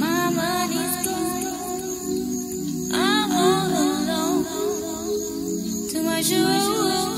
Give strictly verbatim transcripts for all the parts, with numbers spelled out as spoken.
My money's gone. I'm all alone. Too much to lose.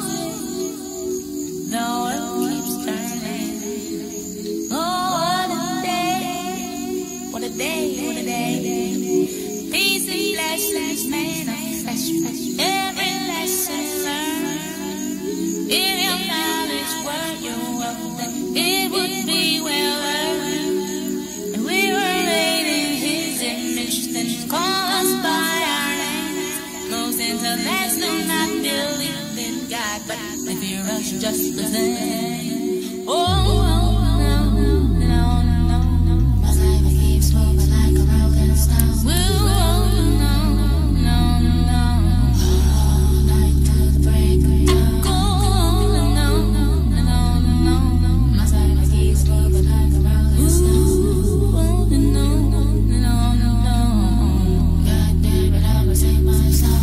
The world keeps turning. Oh, what a day. What a day, what a day. Peace and blessings manifest. Every lesson learned. If your knowledge were your wealth, then it would be well earned. And we were made in His image, then call us by our names. Most intellects do not believe in God, but they fear us just the same. Oh, no, no, no, no, no. My life keeps moving like a rolling stone. Oh, no, no, no. All night till the break of dawn. Oh, no, no, no, no, no. My life keeps moving like a rolling stone. Oh, no, no, no, no. God damn it, I will sing my song.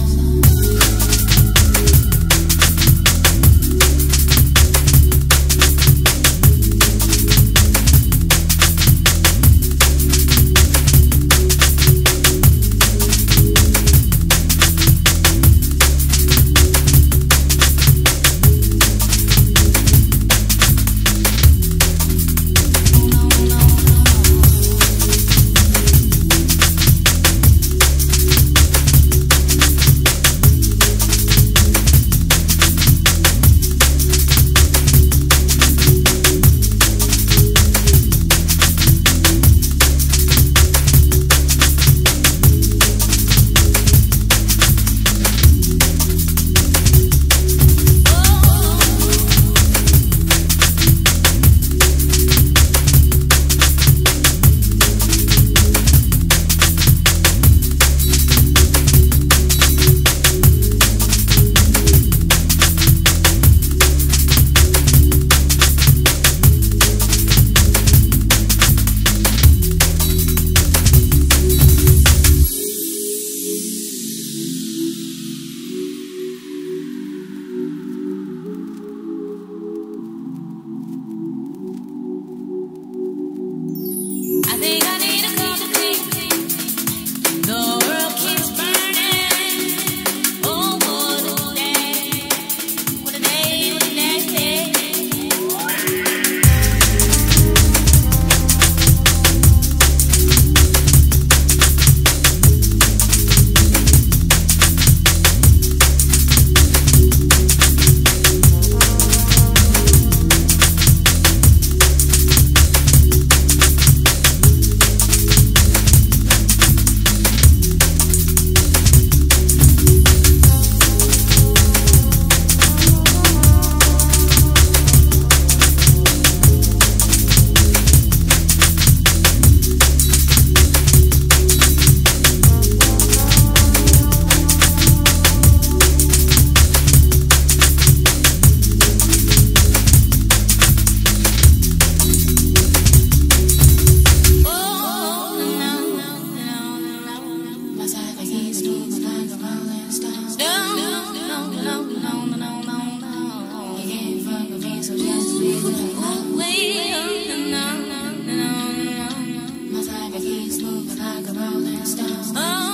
Oh,